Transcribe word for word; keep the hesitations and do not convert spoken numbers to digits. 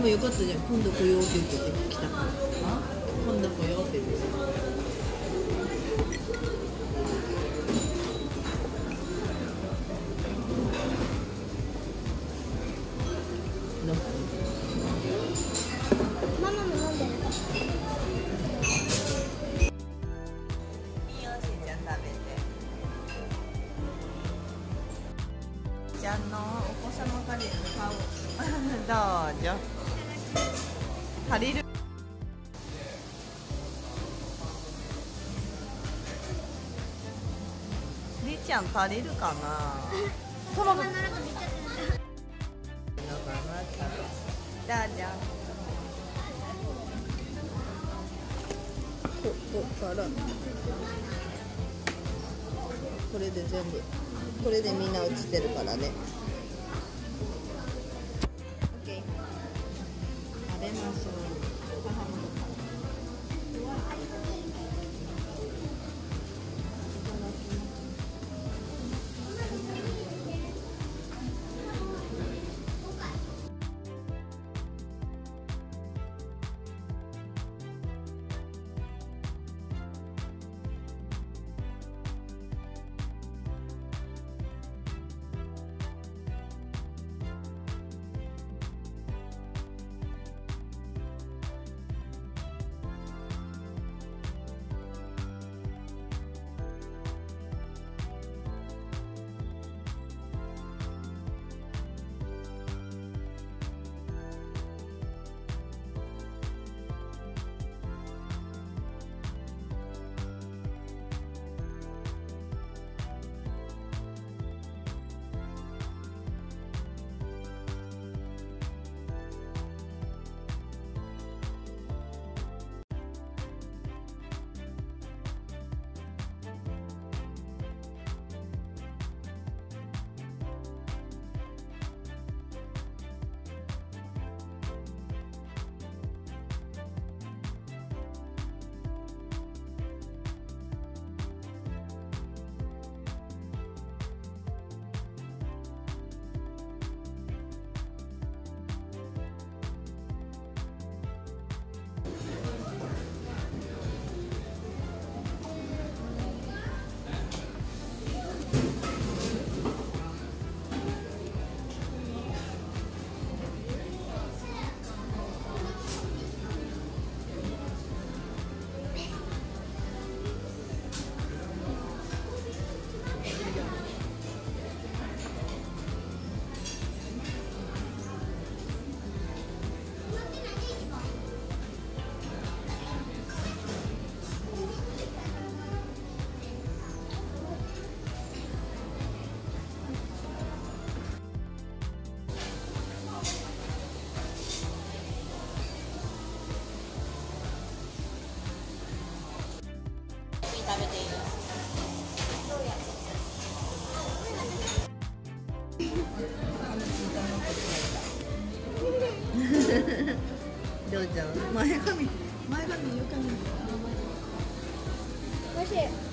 もよかったじゃん。今度来ようって言って来たから。今度来ようって言って。 ママも飲んでる。 いいよ、しーちゃん食べて。ちゃんのお子様カレーの顔。どうぞ。借りる。りーちゃん足りるかな。トマト。どうぞ。ここからこれで全部これでみんな落ちてるからね。 OK、 食べましょう。母も食べていいよ。どうぞ。前髪、前髪、床に。 おいしい。